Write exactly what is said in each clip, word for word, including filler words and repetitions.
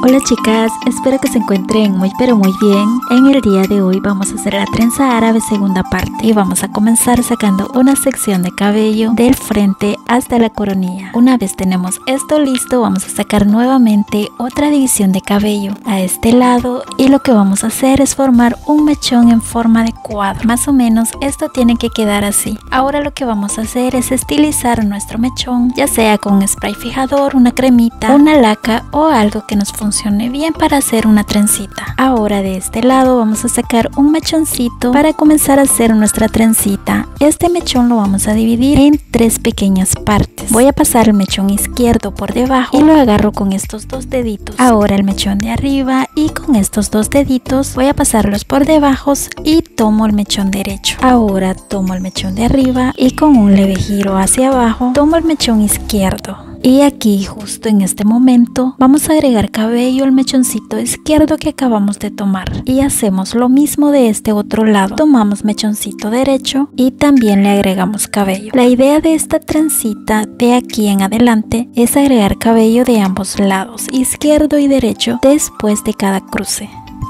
Hola chicas, espero que se encuentren muy pero muy bien. En el día de hoy vamos a hacer la trenza árabe segunda parte y vamos a comenzar sacando una sección de cabello del frente hasta la coronilla. Una vez tenemos esto listo, vamos a sacar nuevamente otra división de cabello a este lado y lo que vamos a hacer es formar un mechón en forma de cuadro. Más o menos esto tiene que quedar así. Ahora lo que vamos a hacer es estilizar nuestro mechón, ya sea con un spray fijador, una cremita, una laca o algo que nos funcione bien para hacer una trencita. Ahora de este lado vamos a sacar un mechoncito para comenzar a hacer nuestra trencita. Este mechón lo vamos a dividir en tres pequeñas partes. Voy a pasar el mechón izquierdo por debajo y lo agarro con estos dos deditos. Ahora el mechón de arriba y con estos dos deditos voy a pasarlos por debajo y tomo el mechón derecho. Ahora tomo el mechón de arriba y con un leve giro hacia abajo tomo el mechón izquierdo. Y aquí justo en este momento vamos a agregar cabello al mechoncito izquierdo que acabamos de tomar y hacemos lo mismo de este otro lado. Tomamos mechoncito derecho y también le agregamos cabello. La idea de esta trencita de aquí en adelante es agregar cabello de ambos lados, izquierdo y derecho, después de cada cruce.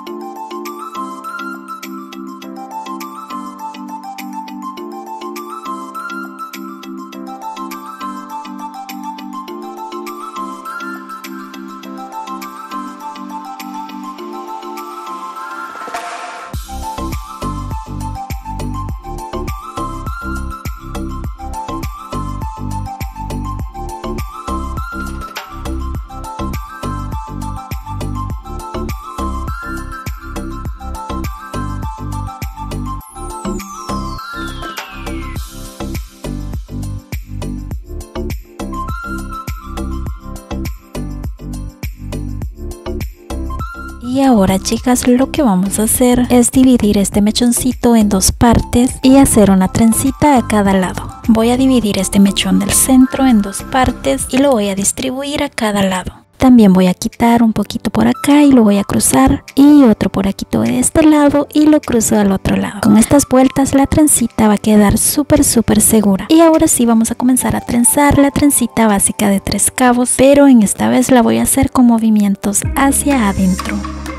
Y ahora chicas, lo que vamos a hacer es dividir este mechoncito en dos partes y hacer una trencita a cada lado. Voy a dividir este mechón del centro en dos partes y lo voy a distribuir a cada lado. También voy a quitar un poquito por acá y lo voy a cruzar y otro por aquí de este lado y lo cruzo al otro lado. Con estas vueltas la trencita va a quedar súper súper segura. Y ahora sí vamos a comenzar a trenzar la trencita básica de tres cabos, pero en esta vez la voy a hacer con movimientos hacia adentro.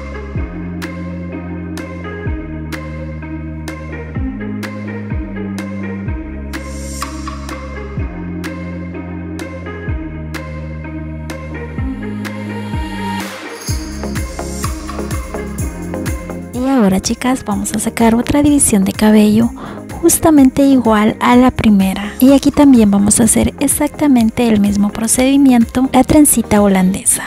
Y ahora chicas, vamos a sacar otra división de cabello justamente igual a la primera. Y aquí también vamos a hacer exactamente el mismo procedimiento, la trencita holandesa.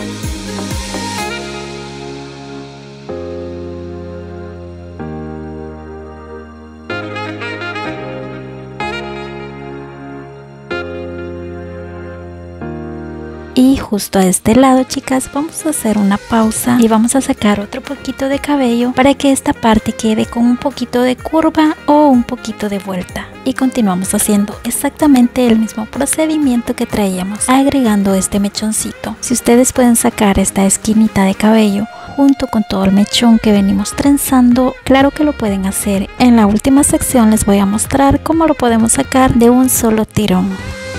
Y justo a este lado chicas vamos a hacer una pausa y vamos a sacar otro poquito de cabello para que esta parte quede con un poquito de curva o un poquito de vuelta. Y continuamos haciendo exactamente el mismo procedimiento que traíamos, agregando este mechoncito. Si ustedes pueden sacar esta esquinita de cabello junto con todo el mechón que venimos trenzando, claro que lo pueden hacer. En la última sección les voy a mostrar cómo lo podemos sacar de un solo tirón.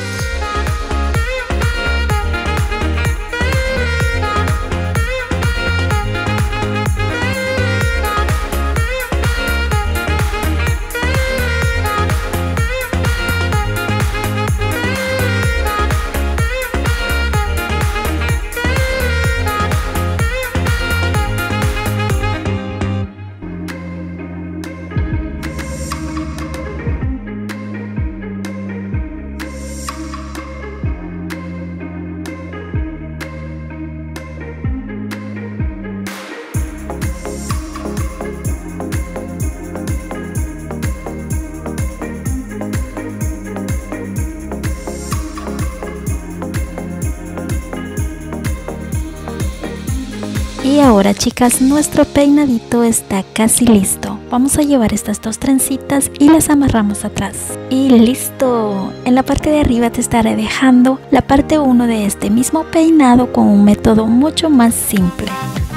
Y ahora chicas, nuestro peinadito está casi listo. Vamos a llevar estas dos trencitas y las amarramos atrás. Y listo. En la parte de arriba te estaré dejando la parte uno de este mismo peinado con un método mucho más simple.